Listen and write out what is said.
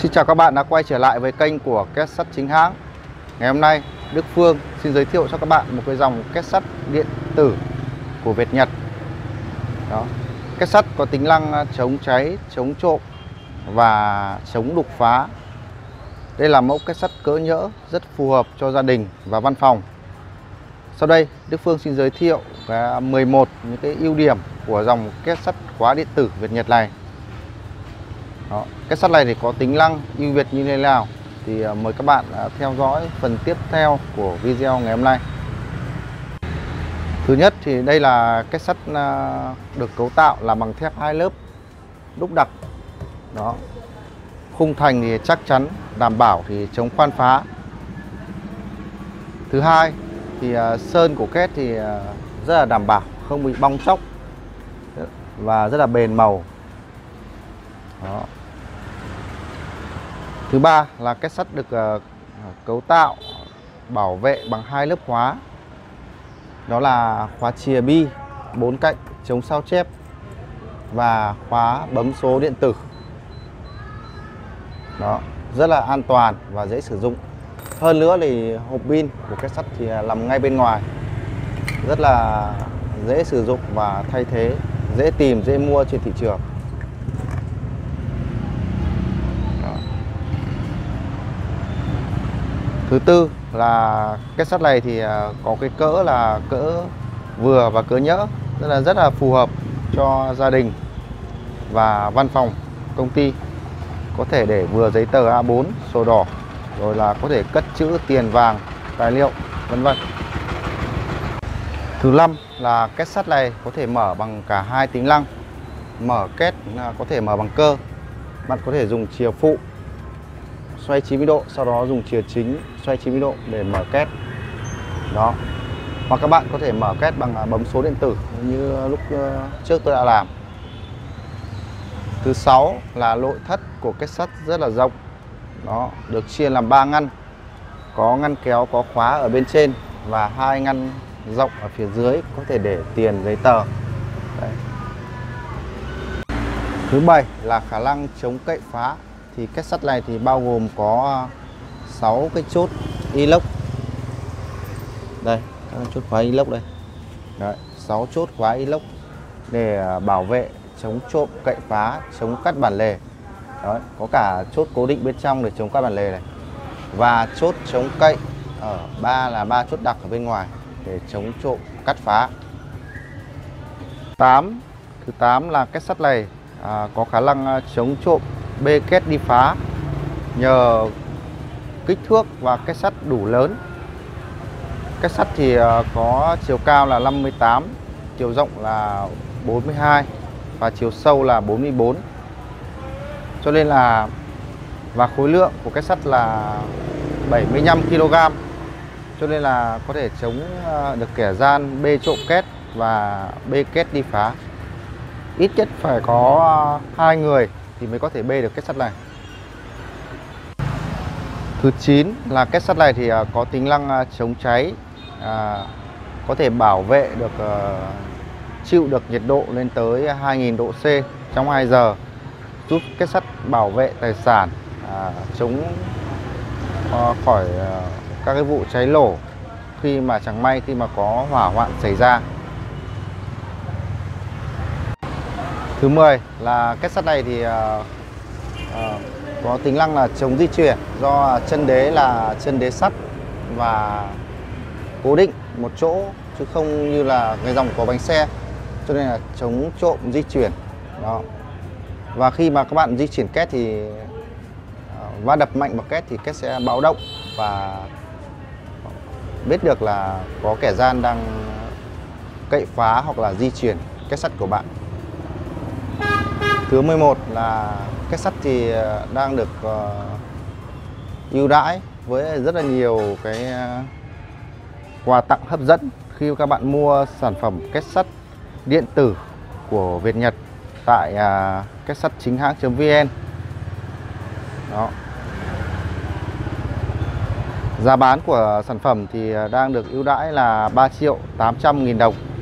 Xin chào các bạn đã quay trở lại với kênh của két sắt chính hãng. Ngày hôm nay Đức Phương xin giới thiệu cho các bạn một cái dòng két sắt điện tử của Việt Nhật. Đó. Két sắt có tính năng chống cháy, chống trộm và chống đục phá. Đây là mẫu két sắt cỡ nhỡ rất phù hợp cho gia đình và văn phòng. Sau đây Đức Phương xin giới thiệu 11 những cái ưu điểm của dòng két sắt khóa điện tử Việt Nhật này. Đó. Két sắt này thì có tính năng ưu việt như thế nào thì mời các bạn theo dõi phần tiếp theo của video ngày hôm nay. Thứ nhất thì đây là két sắt được cấu tạo là bằng thép 2 lớp đúc đặc. Đó. Khung thành thì chắc chắn, đảm bảo thì chống khoan phá. Thứ hai thì sơn của két thì rất là đảm bảo, không bị bong tróc và rất là bền màu. Đó. Thứ ba là két sắt được cấu tạo bảo vệ bằng 2 lớp khóa. Đó là khóa chìa bi 4 cạnh chống sao chép và khóa bấm số điện tử. Đó, rất là an toàn và dễ sử dụng. Hơn nữa thì hộp pin của két sắt thì nằm ngay bên ngoài, rất là dễ sử dụng và thay thế, dễ tìm, dễ mua trên thị trường. Đó. Thứ tư là két sắt này thì có cái cỡ là cỡ vừa và cỡ nhỡ, rất là phù hợp cho gia đình và văn phòng, công ty. Có thể để vừa giấy tờ A4, sổ đỏ, rồi là có thể cất trữ tiền vàng, tài liệu, vân vân. Thứ năm là két sắt này có thể mở bằng cả hai tính năng. Mở két có thể mở bằng cơ. Bạn có thể dùng chìa phụ xoay 90 độ, sau đó dùng chìa chính xoay 90 độ để mở két. Đó. Hoặc các bạn có thể mở két bằng bấm số điện tử như lúc trước tôi đã làm. Thứ sáu là nội thất của két sắt rất là rộng. Đó, được chia làm 3 ngăn. Có ngăn kéo có khóa ở bên trên và 2 ngăn rộng ở phía dưới, có thể để tiền, giấy tờ. Đấy. Thứ bảy là khả năng chống cậy phá. Thì két sắt này thì bao gồm có 6 cái chốt inox. Đây, các chốt khóa inox đây. Đấy, 6 chốt khóa inox để bảo vệ, chống trộm, cậy phá, chống cắt bản lề. Đấy, có cả chốt cố định bên trong để chống cắt bản lề này. Và chốt chống cậy ở ba chốt đặc ở bên ngoài để chống trộm, cắt phá. Thứ 8 là két sắt này có khả năng chống trộm bê két đi phá nhờ kích thước và két sắt đủ lớn. Két sắt thì có chiều cao là 58, chiều rộng là 42 và chiều sâu là 44. Cho nên là và khối lượng của két sắt là 75 kg. Cho nên là có thể chống được kẻ gian bê trộm két và bê két đi phá. Ít nhất phải có 2 người thì mới có thể bê được két sắt này. Thứ 9 là két sắt này thì có tính năng chống cháy, có thể bảo vệ được, chịu được nhiệt độ lên tới 2000 độ C trong 2 giờ, giúp két sắt bảo vệ tài sản, chống khỏi các cái vụ cháy nổ khi mà chẳng may khi mà có hỏa hoạn xảy ra. Thứ 10 là két sắt này thì có tính năng là chống di chuyển, do chân đế là chân đế sắt và cố định một chỗ chứ không như là cái dòng có bánh xe, cho nên là chống trộm di chuyển. Đó. Và khi mà các bạn di chuyển két thì va đập mạnh vào két thì két sẽ báo động và biết được là có kẻ gian đang cậy phá hoặc là di chuyển két sắt của bạn. Thứ 11 là két sắt thì đang được ưu đãi với rất là nhiều cái quà tặng hấp dẫn khi các bạn mua sản phẩm két sắt điện tử của Việt Nhật tại két sắt chính hãng.vn. Đó. Giá bán của sản phẩm thì đang được ưu đãi là 3.800.000 đồng.